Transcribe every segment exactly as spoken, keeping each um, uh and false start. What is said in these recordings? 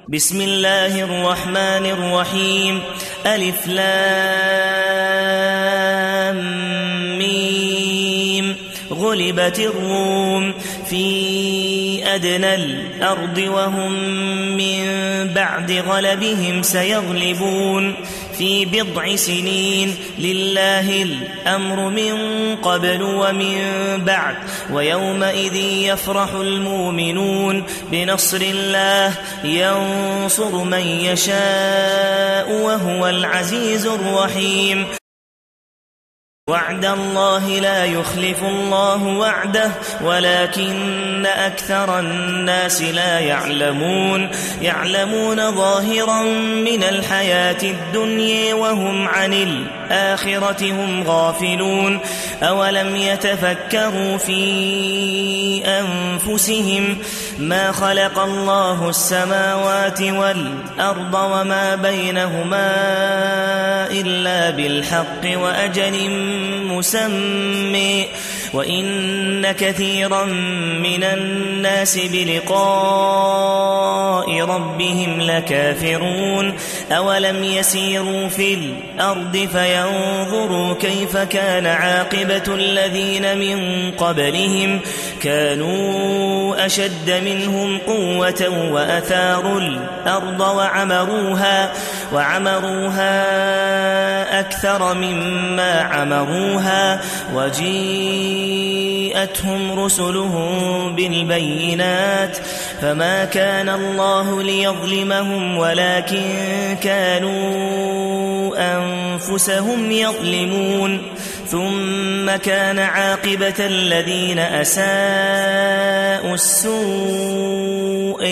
بسم الله الرحمن الرحيم. ألف لام ميم. غلبت الروم في أدنى الأرض وهم من بعد غلبهم سيغلبون في بضع سنين. لله الأمر من قبل ومن بعد ويومئذ يفرح المؤمنون بنصر الله ينصر من يشاء وهو العزيز الرحيم. وعد الله لا يخلف الله وعده ولكن أكثر الناس لا يعلمون. يعلمون ظاهرا من الحياة الدنيا وهم عن الآخرة هم غافلون. أولم يتفكروا في أنفسهم ما خلق الله السماوات والأرض وما بينهما إلا بالحق وأجل مسمى وإن كثيرا من الناس بلقاء ربهم لكافرون. أولم يسيروا في الأرض فينظروا كيف كان عاقبة الذين من قبلهم كانوا أشد منهم قوة وأثاروا الأرض وعمروها, وعمروها أكثر مما عمروها وجيءتهم رسلهم بالبينات فما كان الله ليظلمهم ولكن كانوا أنفسهم يظلمون. ثم كان عاقبة الذين أساءوا السوء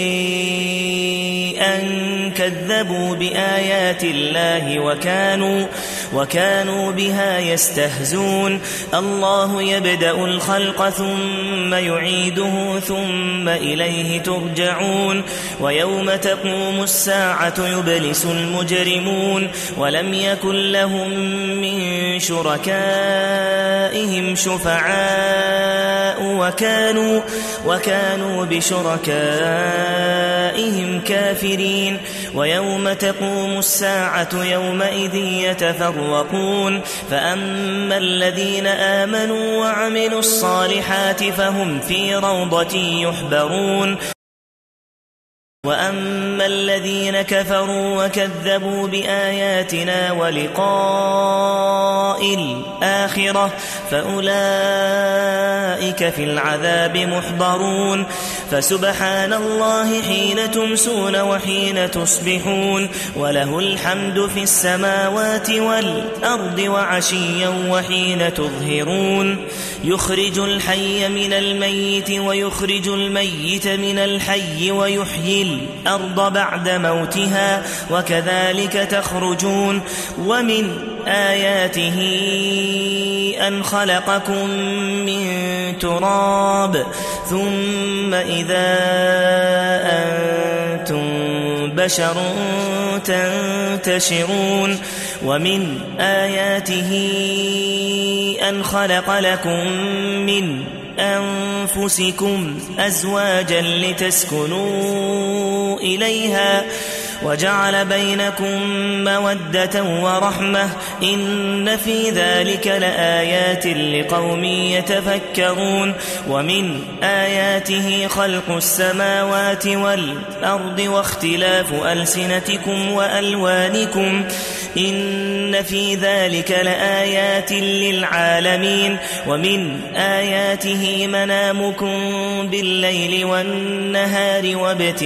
أن كذبوا بآيات الله وكانوا, وكانوا بها يستهزون. الله يبدأ الخلق ثم يعيده ثم إليه ترجعون. ويوم تقوم الساعة يبلس المجرمون ولم يكن لهم من شركائهم شفعاء وكانوا, وكانوا بشركائهم كافرين. ويوم تقوم الساعة يومئذ يتفرقون فأما الذين آمنوا وعملوا الصالحات فهم في روضة يحبرون وأما الذين كفروا وكذبوا بآياتنا ولقاء الآخرة فأولئك في العذاب محضرون. فسبحان الله حين تمسون وحين تصبحون وله الحمد في السماوات والأرض وعشيا وحين تظهرون. يخرج الحي من الميت ويخرج الميت من الحي ويحيي الأرض بعد موتها وكذلك تخرجون. ومن آياته أن خلقكم من تراب ثم إذا أنتم بشر تنتشرون. ومن آياته أن خلق لكم من أنفسكم أزواجا لتسكنوا إليها وجعل بينكم مودة ورحمة إن في ذلك لآيات لقوم يتفكرون. ومن آياته خلق السماوات والأرض واختلاف ألسنتكم وألوانكم إن في ذلك لآيات للعالمين. ومن آياته منامكم بالليل والنهار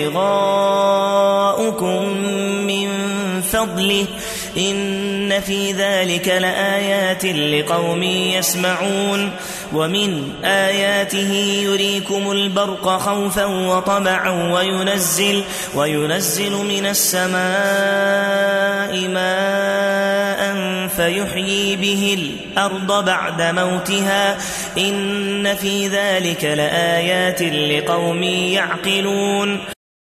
وابتغاؤكم من فضله إن في ذلك لآيات لقوم يسمعون. ومن آياته يريكم البرق خوفا وطمعا وينزل, وينزل من السماء ماء فيحيي به الأرض بعد موتها إن في ذلك لآيات لقوم يعقلون.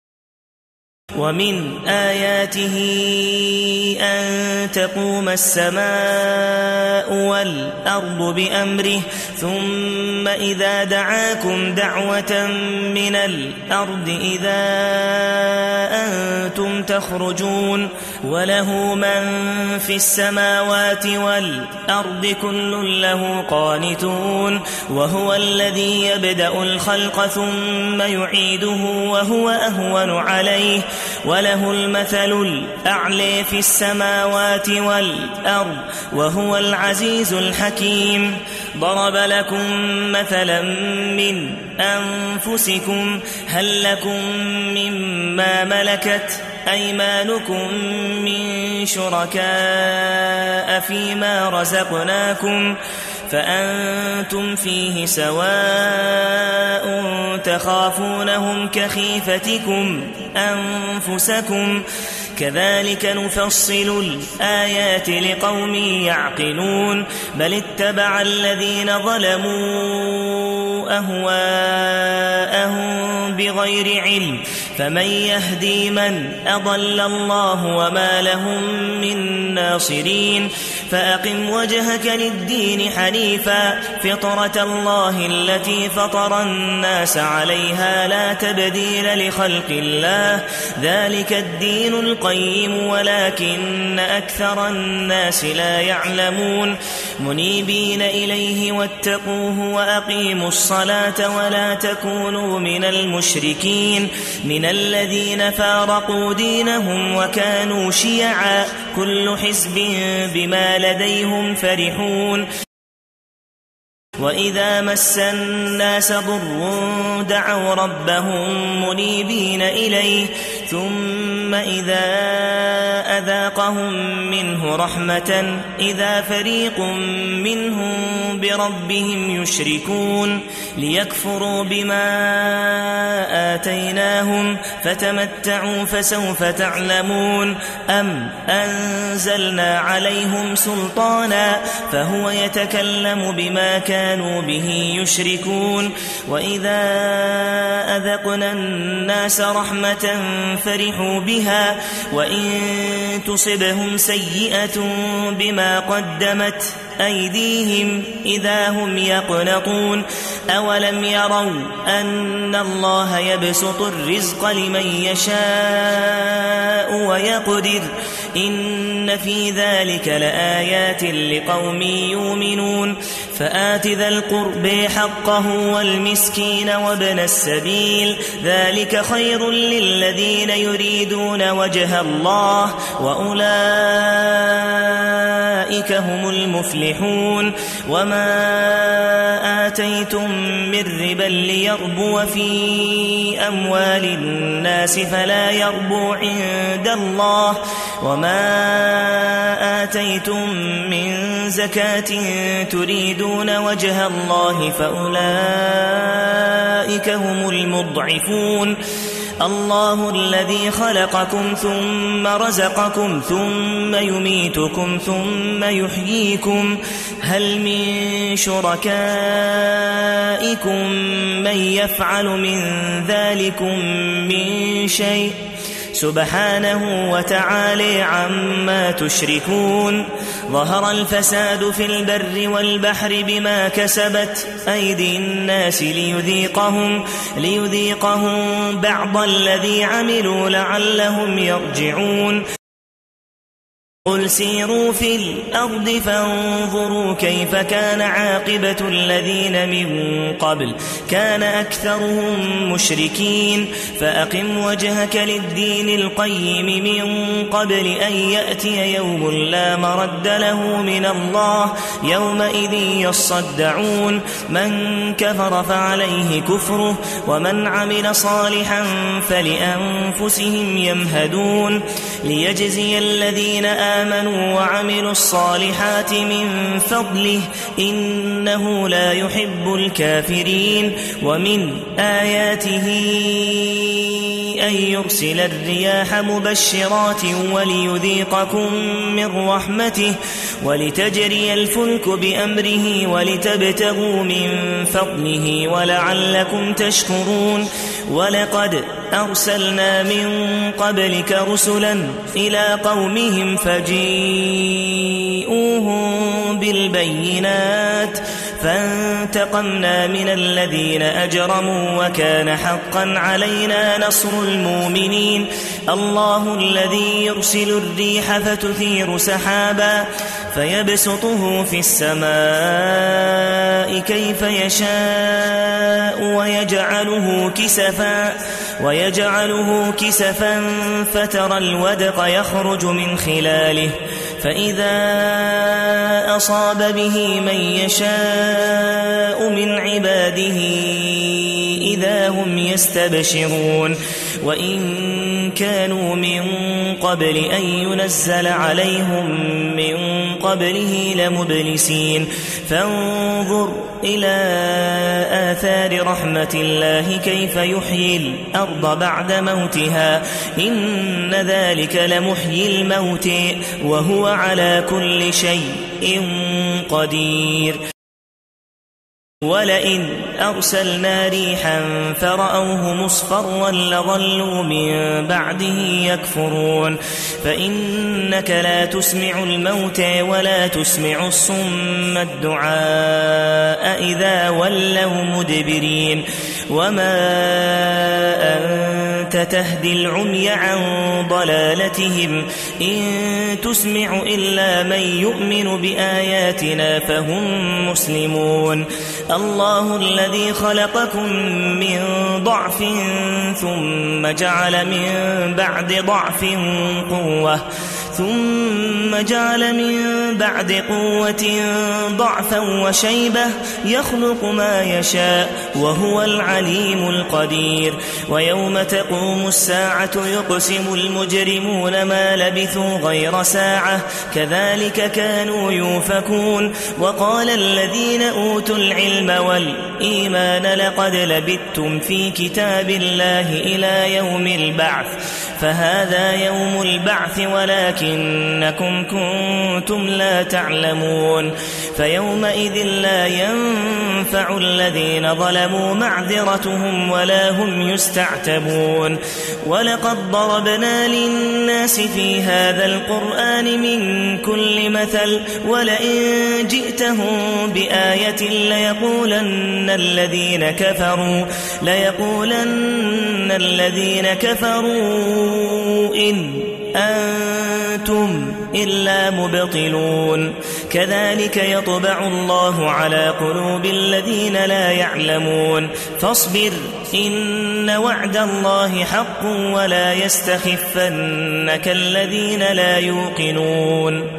ومن آياته أن تقوم السماء والأرض بأمره ثم إذا دعاكم دعوة من الأرض إذا أنتم تخرجون وله من في السماوات والأرض كل له قانتون وهو الذي يبدأ الخلق ثم يعيده وهو أهون عليه وله المثل الأعلى في السماوات والأرض وهو العزيز الحكيم ضرب لكم مثلا من أنفسكم هل لكم مما ملكت أيمانكم من شركاء فيما رزقناكم فأنتم فيه سواء تخافونهم كخيفتكم أنفسكم كذلك نفصل الآيات لقوم يعقلون بل اتبع الذين ظلموا أهواءهم بغير علم فمن يهدي من أضل الله وما لهم من ناصرين فأقم وجهك للدين حنيفا فطرة الله التي فطر الناس عليها لا تبديل لخلق الله ذلك الدين القيم ولكن أكثر الناس لا يعلمون منيبين إليه واتقوه وأقيموا الصلاة ولا تكونوا من المشركين من الذين فارقوا دينهم وكانوا شيعا كل حزب بما لديهم فرحون وإذا مس الناس ضر دعوا ربهم منيبين إليه ثم إذا أذاقهم منه رحمة إذا فريق منهم بربهم يشركون ليكفروا بما آتيناهم فتمتعوا فسوف تعلمون أم أنزلنا عليهم سلطانا فهو يتكلم بما كانوا به يشركون وإذا أذقنا الناس رحمة فرحوا بها وإن تصبهم سيئة بما قدمت أيديهم إذا هم يقنطون أولم يروا أن الله يبسط الرزق لمن يشاء ويقدر إن في ذلك لآيات لقوم يؤمنون فآت ذا القرب حقه والمسكين وابن السبيل ذلك خير للذين يريدون وجه الله وأولئك هم المفلحون وما آتيتم من ربا ليربو في أموال الناس فلا يربو عند الله وما آتيتم من زكاة تريدون وجه الله فأولئك هم المضعفون الله الذي خلقكم ثم رزقكم ثم يميتكم ثم يحييكم هل من شركائكم من يفعل من ذلكم من شيء سبحانه وتعالى عما تشركون ظهر الفساد في البر والبحر بما كسبت أيدي الناس ليذيقهم, ليذيقهم بعض الذي عملوا لعلهم يرجعون قل سيروا في الأرض فانظروا كيف كان عاقبة الذين من قبل كان أكثرهم مشركين فأقم وجهك للدين القيم من قبل أن يأتي يوم لا مرد له من الله يومئذ يصدعون من كفر فعليه كفره ومن عمل صالحا فلأنفسهم يمهدون ليجزي الذين آمنوا آمنوا وعملوا الصالحات من فضله إنه لا يحب الكافرين ومن آياته أن يرسل الرياح مبشرات وليذيقكم من رحمته ولتجري الفلك بأمره ولتبتغوا من فضله ولعلكم تشكرون ولقد أرسلنا من قبلك رسلا إلى قومهم فجيئوهم بالبينات فانتقمنا من الذين أجرموا وكان حقا علينا نصر المؤمنين الله الذي يرسل الريح فتثير سحابا فيبسطه في السماء كيف يشاء ويجعله كسفا ويجعله كسفا فترى الودق يخرج من خلاله فإذا أصاب به من يشاء من عباده إذا هم يستبشرون وإن كانوا من قبل أن ينزل عليهم من قبله لمبلسين فانظر إلى آثار رحمة الله كيف يحيي الأرض بعد موتها إن ذلك لمحيي الموت وهو على كل شيء قدير ولئن أرسلنا ريحا فرأوه مصفرا لظلوا من بعده يكفرون فإنك لا تسمع الموتى ولا تسمع الصم الدعاء إذا ولوا مدبرين وما أنت تهدي العمي عن ضلالتهم إن تسمع إلا من يؤمن بآياتنا فهم مسلمون الله الذي خلقكم من ضعف ثم جعل من بعد ضعف قوة ثم جعل من بعد قوة ضعفا وشيبة يخلق ما يشاء وهو العليم القدير ويوم تقوم الساعة يقسم المجرمون ما لبثوا غير ساعة كذلك كانوا يؤفكون وقال الذين أوتوا العلم والإيمان لقد لبثتم في كتاب الله إلى يوم البعث فهذا يوم البعث ولكنكم كنتم لا تعلمون فيومئذ لا ينفع الذين ظلموا معذرتهم ولا هم يستعتبون ولقد ضربنا للناس في هذا القرآن من كل مثل ولئن جئتهم بآية ليقولن الذين كفروا ليقولن الذين كفروا إن أنتم إلا مبطلون كذلك يطبع الله على قلوب الذين لا يعلمون فاصبر إن وعد الله حق ولا يستخفنك الذين لا يوقنون